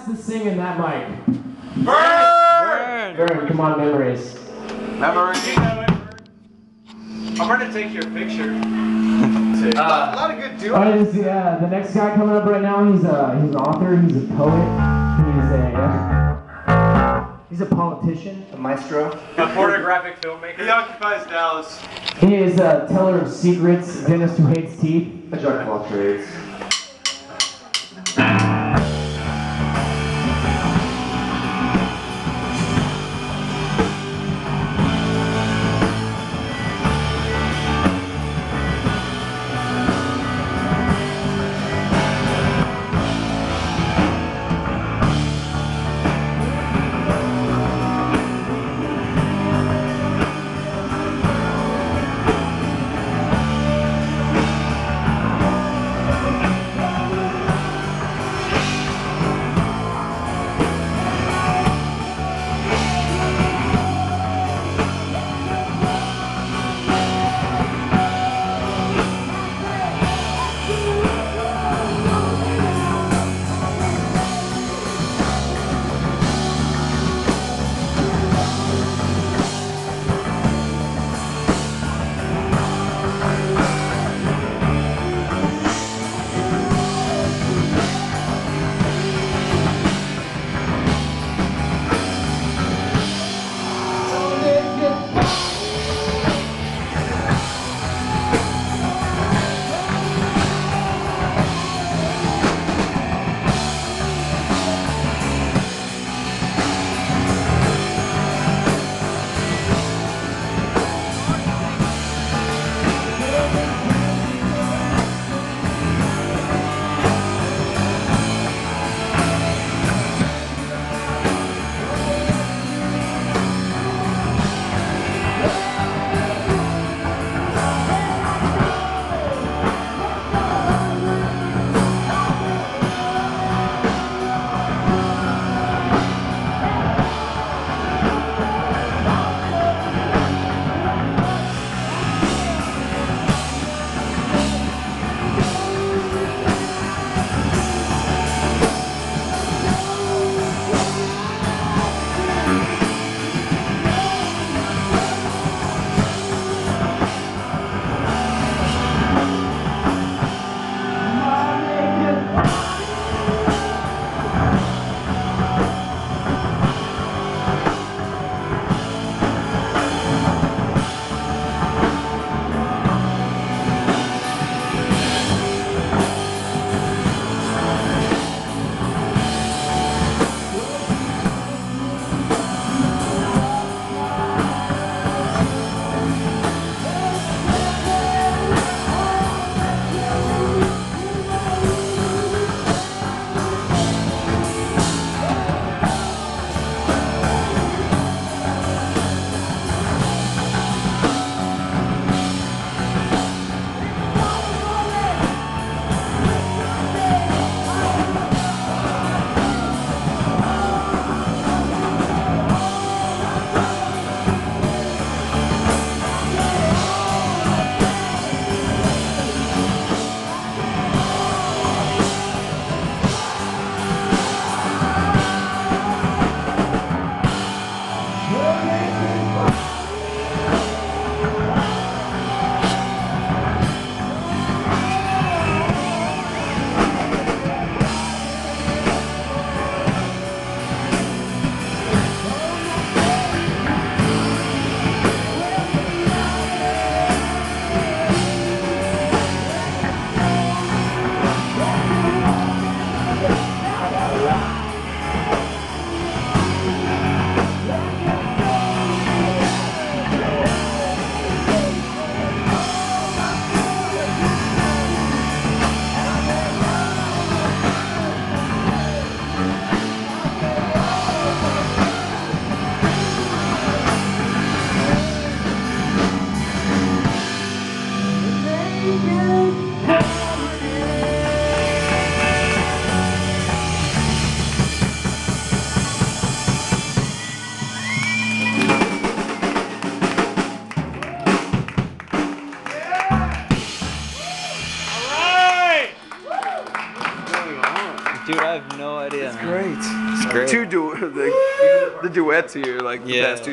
has to sing in that mic? Burn! Vern, come on, memories. Memories. You know it. I'm gonna take your picture. A lot of good dudes. Alright, the next guy coming up right now, he's an author, he's a poet, he's a politician. A maestro. A pornographic filmmaker. He occupies Dallas. He is a teller of secrets, dentist who hates teeth. A jack of all trades. great. It's great. The duets here, like the past two